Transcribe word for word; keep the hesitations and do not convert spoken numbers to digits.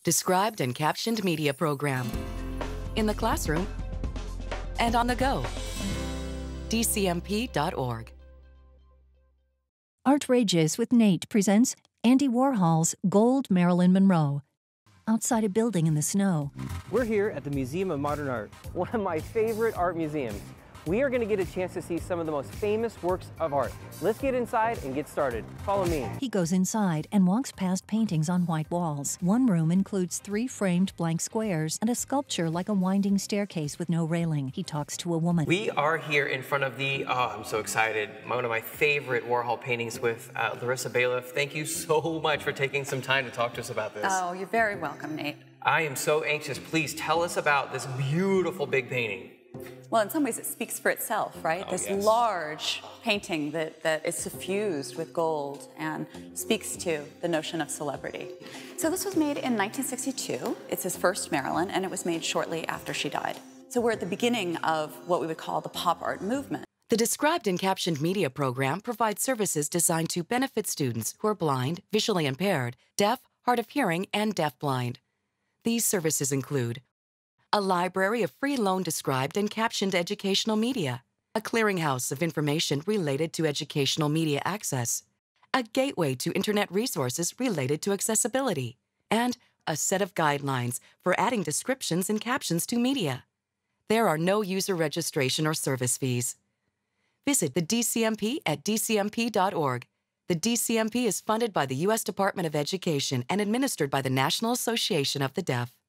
Described and captioned media program. In the classroom and on the go. D C M P dot org. Artrageous with Nate presents Andy Warhol's Gold Marilyn Monroe. Outside a building in the snow. We're here at the Museum of Modern Art, one of my favorite art museums. We are going to get a chance to see some of the most famous works of art. Let's get inside and get started. Follow me. He goes inside and walks past paintings on white walls. One room includes three framed blank squares and a sculpture like a winding staircase with no railing. He talks to a woman. We are here in front of the, oh, I'm so excited, one of my favorite Warhol paintings with uh, Larissa Bailiff. Thank you so much for taking some time to talk to us about this. Oh, you're very welcome, Nate. I am so anxious. Please tell us about this beautiful big painting. Well, in some ways it speaks for itself, right? Oh, this yes. large painting that, that is suffused with gold and speaks to the notion of celebrity. So this was made in nineteen sixty-two. It's his first Marilyn, and it was made shortly after she died. So we're at the beginning of what we would call the pop art movement. The Described and Captioned Media program provides services designed to benefit students who are blind, visually impaired, deaf, hard of hearing, and deafblind. These services include a library of free loan described and captioned educational media, a clearinghouse of information related to educational media access, a gateway to internet resources related to accessibility, and a set of guidelines for adding descriptions and captions to media. There are no user registration or service fees. Visit the D C M P at D C M P dot org. The D C M P is funded by the U S Department of Education and administered by the National Association of the Deaf.